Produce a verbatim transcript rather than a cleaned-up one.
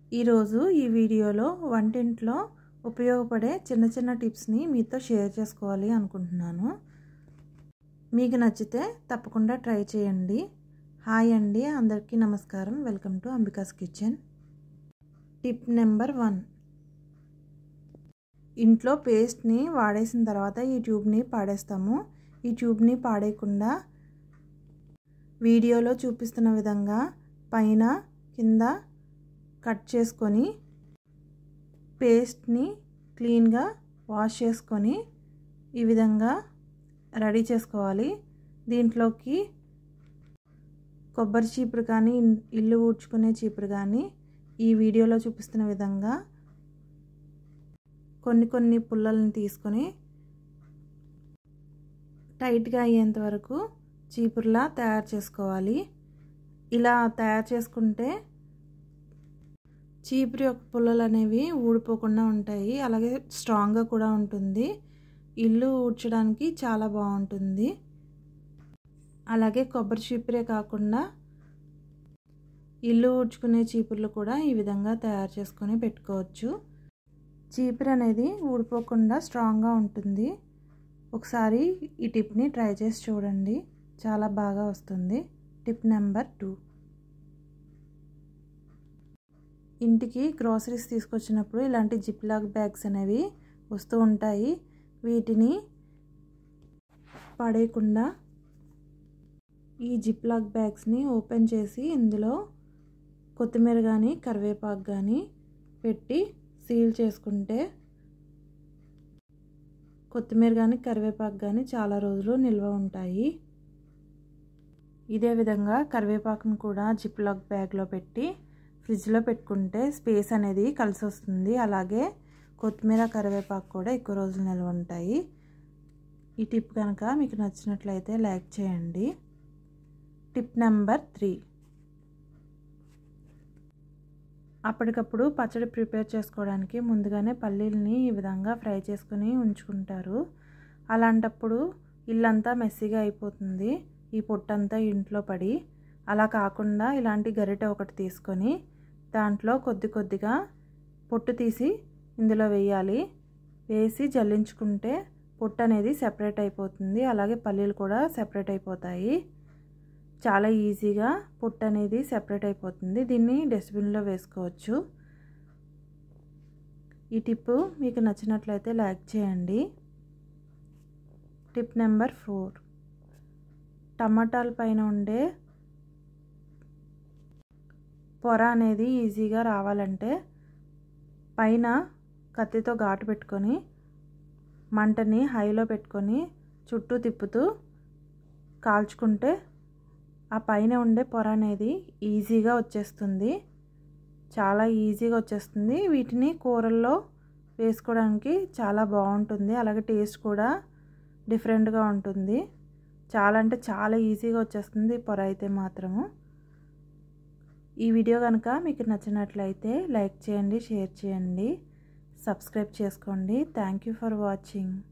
ఈరోజు ఈ వీడియోలో వంటింట్లో ఉపయోగపడే చిన్న చిన్న టిప్స్ని మీతో షేర్ చేసుకోవాలి అనుకుంటున్నాను. మీకు నచ్చితే తప్పకుండా ట్రై చేయండి. హాయ్ అండి, అందరికీ నమస్కారం. Welcome to Ambika's kitchen. Tip number one, ఇంట్లో పేస్ట్ని వాడేసిన తర్వాత ఈ ట్యూబ్ని పాడేస్తాము. ఈ ట్యూబ్ని పాడేయకుండా వీడియోలో చూపిస్తున్న విధంగా పైన కింద కట్ చేసుకొని పేస్ట్ని క్లీన్గా వాష్ చేసుకొని ఈ విధంగా రెడీ చేసుకోవాలి. దీంట్లోకి కొబ్బరి చీపురు కానీ ఇల్లు ఊడ్చుకునే చీపురు కానీ ఈ వీడియోలో చూపిస్తున్న విధంగా కొన్ని కొన్ని పుల్లలను తీసుకొని టైట్గా అయ్యేంత వరకు చీపురులా తయారు చేసుకోవాలి. ఇలా తయారు చేసుకుంటే చీపురు యొక్క పుల్లలు అనేవి ఊడిపోకుండా ఉంటాయి. అలాగే స్ట్రాంగ్గా కూడా ఉంటుంది. ఇల్లు ఊడ్చడానికి చాలా బాగుంటుంది. అలాగే కొబ్బరి చీపురే కాకుండా ఇల్లు ఊడ్చుకునే చీపుర్లు కూడా ఈ విధంగా తయారు చేసుకొని పెట్టుకోవచ్చు. చీపురు అనేది ఊడిపోకుండా స్ట్రాంగ్గా ఉంటుంది. ఒకసారి ఈ టిప్ని ట్రై చేసి చూడండి, చాలా బాగా వస్తుంది. టిప్ నెంబర్ టూ, ఇంటికి గ్రోసరీస్ తీసుకొచ్చినప్పుడు ఇలాంటి జిప్ లాక్ బ్యాగ్స్ అనేవి వస్తూ ఉంటాయి. వీటిని పడేయకుండా ఈ జిప్ లాక్ బ్యాగ్స్ని ఓపెన్ చేసి ఇందులో కొత్తిమీర కానీ కరివేపాకు కానీ పెట్టి సీల్ చేసుకుంటే కొత్తిమీర కానీ కరివేపాకు కానీ చాలా రోజులు నిల్వ ఉంటాయి. ఇదే విధంగా కరివేపాకును కూడా జిప్ లాక్ బ్యాగ్లో పెట్టి ఫ్రిడ్జ్లో పెట్టుకుంటే స్పేస్ అనేది కలిసి వస్తుంది. అలాగే కొత్తిమీర కరివేపాకు కూడా ఎక్కువ రోజులు నిల్వ ఉంటాయి. ఈ టిప్ కనుక మీకు నచ్చినట్లయితే లైక్ చేయండి. టిప్ నెంబర్ త్రీ, అప్పటికప్పుడు పచ్చడి ప్రిపేర్ చేసుకోవడానికి ముందుగానే పల్లీలని ఈ విధంగా ఫ్రై చేసుకుని ఉంచుకుంటారు. అలాంటప్పుడు ఇల్లంతా మెస్సీగా అయిపోతుంది, ఈ పొట్టంతా ఇంట్లో పడి. అలా కాకుండా ఇలాంటి గరిటె ఒకటి తీసుకొని దాంట్లో కొద్ది కొద్దిగా పొట్టు తీసి ఇందులో వేయాలి. వేసి జల్లించుకుంటే పొట్టు అనేది సెపరేట్ అయిపోతుంది. అలాగే పల్లీలు కూడా సెపరేట్ అయిపోతాయి. చాలా ఈజీగా పొట్టు అనేది సెపరేట్ అయిపోతుంది. దీన్ని డస్ట్బిన్లో వేసుకోవచ్చు. ఈ టిప్ మీకు నచ్చినట్లయితే లైక్ చేయండి. టిప్ నెంబర్ ఫోర్, టమాటాల పైన ఉండే పొర అనేది ఈజీగా రావాలంటే పైన కత్తితో ఘాటు పెట్టుకొని మంటని హైలో పెట్టుకొని చుట్టూ తిప్పుతూ కాల్చుకుంటే ఆ పైన ఉండే పొర అనేది ఈజీగా వచ్చేస్తుంది. చాలా ఈజీగా వచ్చేస్తుంది. వీటిని కూరల్లో వేసుకోవడానికి చాలా బాగుంటుంది. అలాగే టేస్ట్ కూడా డిఫరెంట్గా ఉంటుంది. చాలా అంటే చాలా ఈజీగా వచ్చేస్తుంది పొర అయితే మాత్రము. ఈ వీడియో కనుక మీకు నచ్చినట్లయితే లైక్ చేయండి, షేర్ చేయండి, సబ్స్క్రైబ్ చేసుకోండి. Thank you for watching.